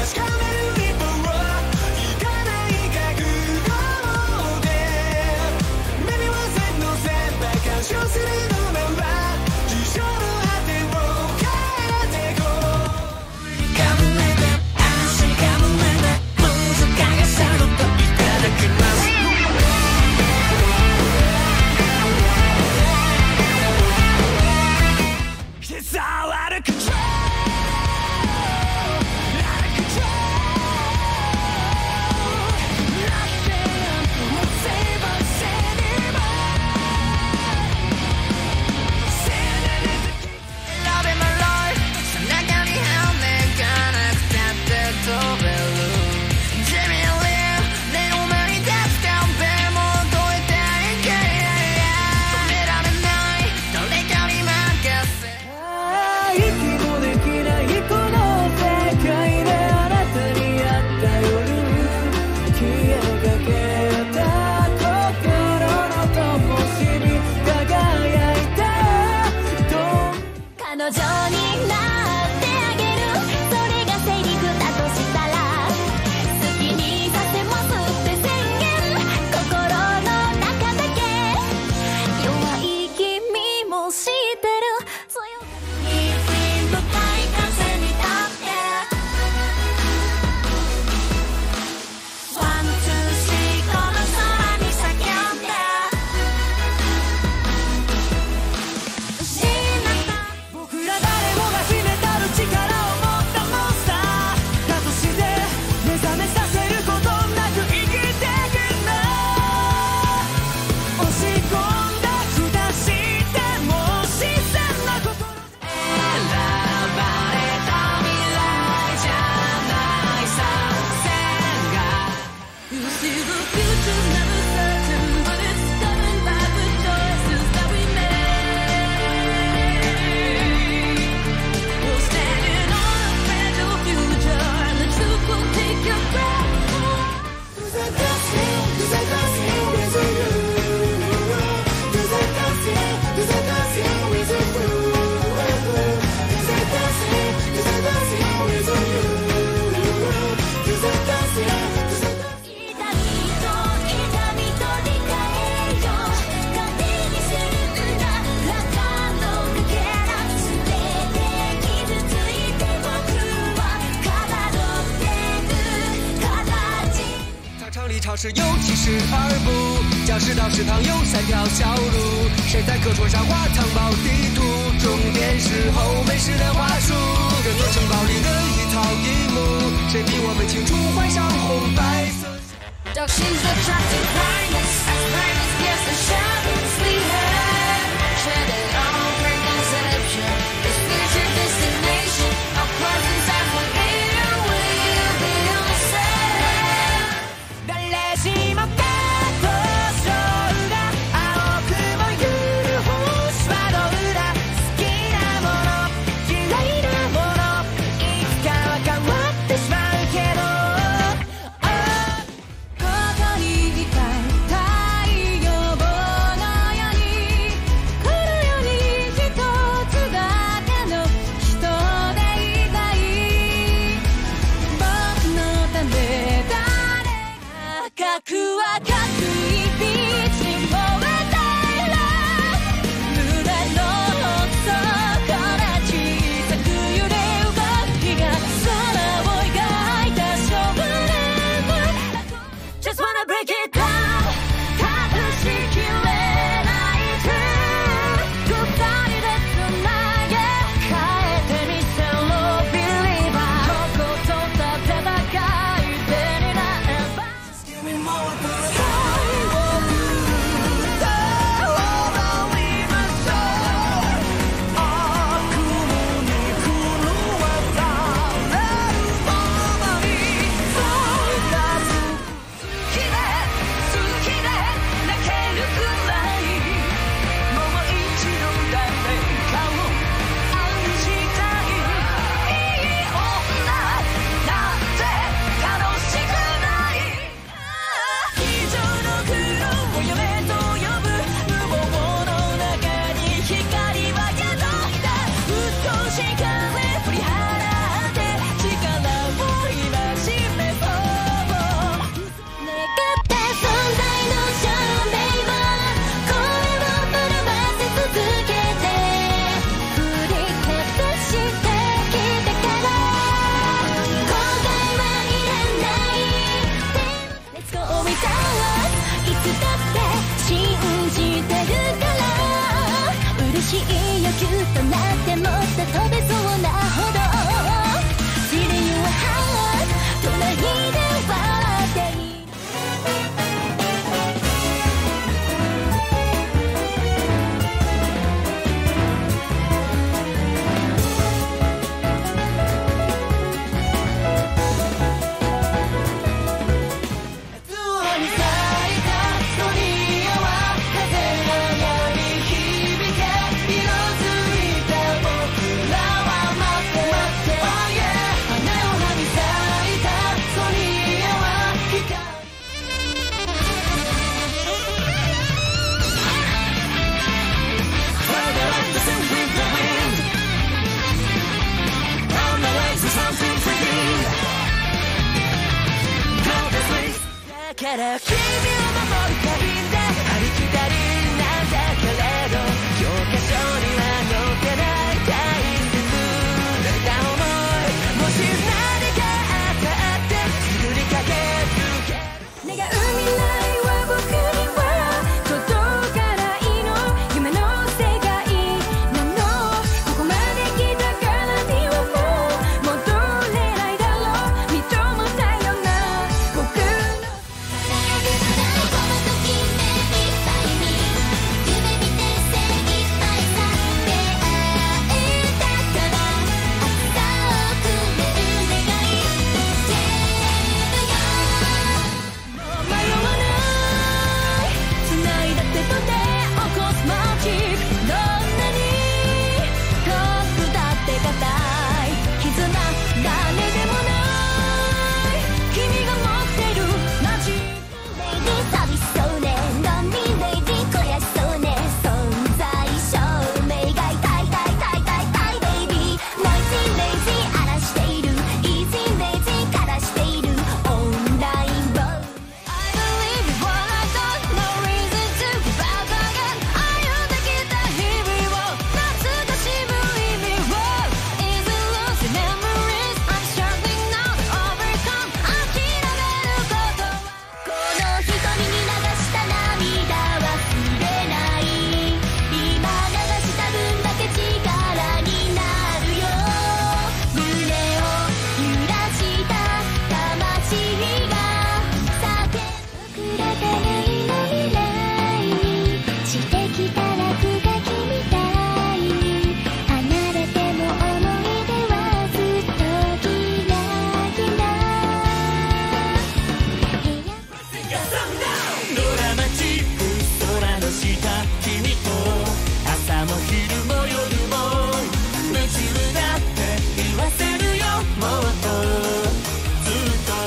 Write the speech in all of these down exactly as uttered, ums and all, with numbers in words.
是尤其是二部，教室到食堂有三条小路，谁在课桌上画藏宝地图？重点是后面是的话术，这座城堡里的一草一木，谁比我们清楚换上红白色。She's attracting brightness, as brightness gets the shadows we have. Share it all for conception. This future destination, our presence as one later will be on the same. 誰しもが登場だ、青くもゆる星はどうだ、好きなもの嫌いなもの、いつかは変わってしまうけど。ここにいたい太陽をから君を守る旅でありきたりなんだけれど教科書には載ってない大切な想いもし何かあったって作りかけ続ける願う未来は僕には届かないの夢の世界なのここまで来たからにはもう戻れないだろう認めたよな僕の輝くのないこの時目いっぱいに夢見て精一杯さ出会えたから朝をくれる願いけどよもう迷わない繋いだ手と手をコスモチックどんなに遠くだって固い絆誰でもない君が持ってる街レイディ寂しそうねロンリーレイディ悔しそうね存在証明が痛い痛い痛い痛い痛いベイビーノイジーレイジー荒らしているイージーレイジー枯らしているオンラインボー I believe in what I got no reason to give up again 歩んできた日々を懐かしむ意味を Easy losing memories I'm struggling now to overcome 諦めることはこの瞳に流した涙忘れない今流した分だけ力になるよ胸を揺らした魂が叫ぶ僕らがないの未来にしてきた落書きみたいに離れても思い出はずっとキラキラドラマチック空の下君と朝も昼も夜も夢中だって言わせるよもっとずっと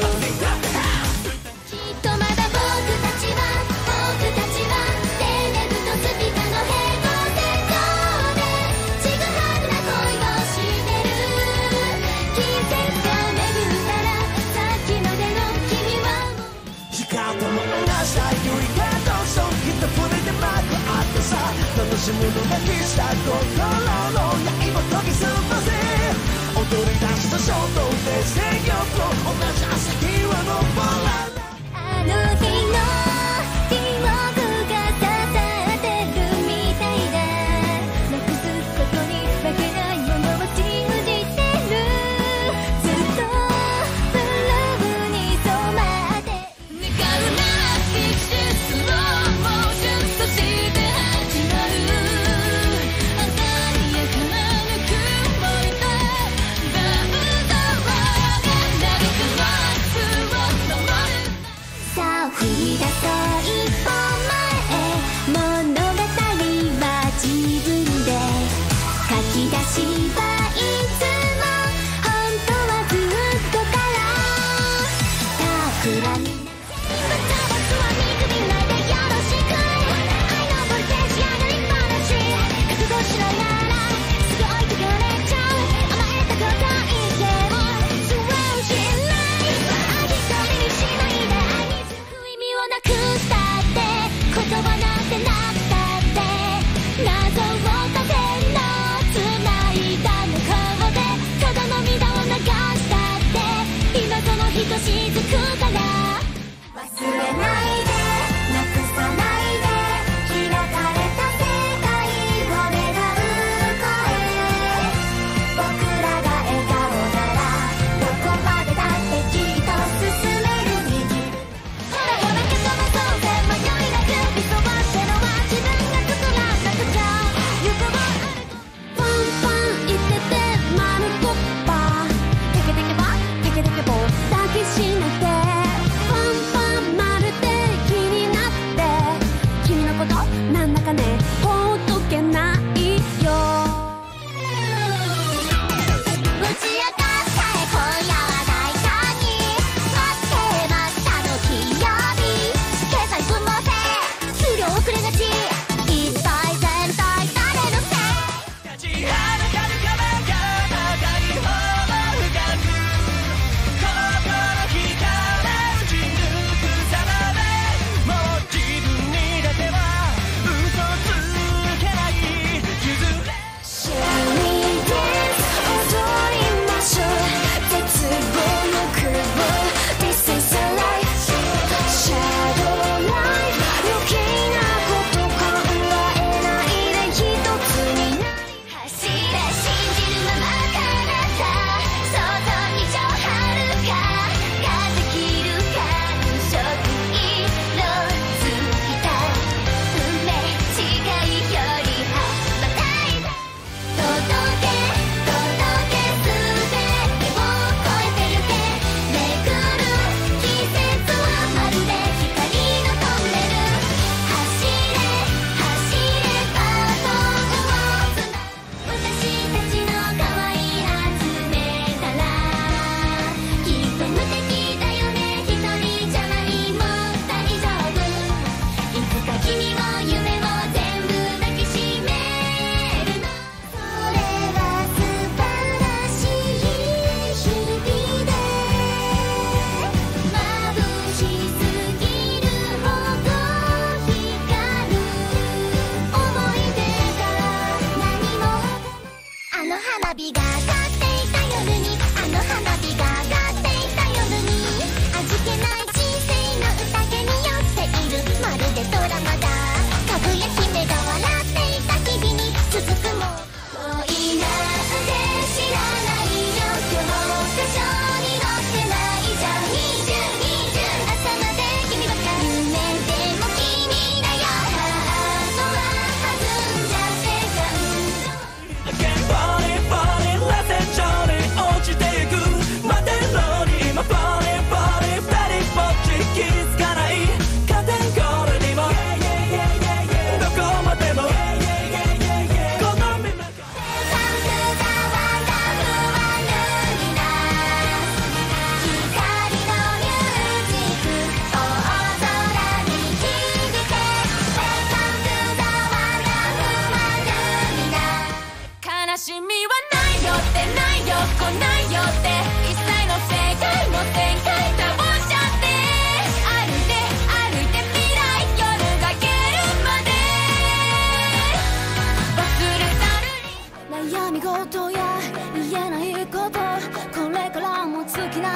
きっとまだ僕たちは僕たちはテレビとスピカの平行線上でちぐはぐな恋をしてる季節が巡ったらさっきまでの君はもう時間とも同じだよりがどうぞきっと触れてまくあってさ楽しむのだけした心の刃研ぎ澄ませ踊り出した衝動で制御と同じ朝日は昇らないあの日の記憶が刺さってるみたいだなくすことに負けないものを信じてるずっとブルーに染まって願うならフィクションスローモーションそして始まる鮮やかなぬくもりとダムドラが嘆くワープを守るさあ踏み出そう一歩前へ物語は自分で書き出しはいつも本当はずっとから企みぶっ飛ばすは見くびないでよろしく愛のボルテージ上がりっぱなし覚悟しろならすぐ置いてかれちゃう甘えた答えでもそれを知らないあぎとりにしないで愛につく意味をなくしたって言葉なんてなったって謎を風の繋いだ向こうでただ涙を流したって今そのひとしずくから忘れないでなくさないで開かれた世界を願う声僕らが笑顔ならどこまでだってきっと進める道ほらほらけその当然迷いなく理想はしてるは自分が作らなくちゃ欲望あるとパンパン言ってて丸コッパテケテケバテケテケボ抱きしめてパンパンまるで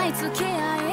い付け合い